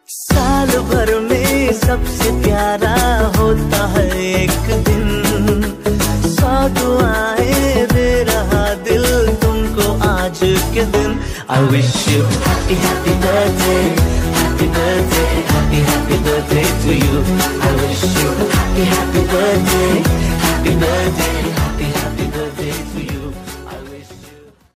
साल भर में सबसे प्यारा होता है एक दिन, 100 दुआएं दे रहा दिल तुमको आज के दिन। I wish you happy happy birthday, happy birthday, happy happy birthday to you. I wish you happy happy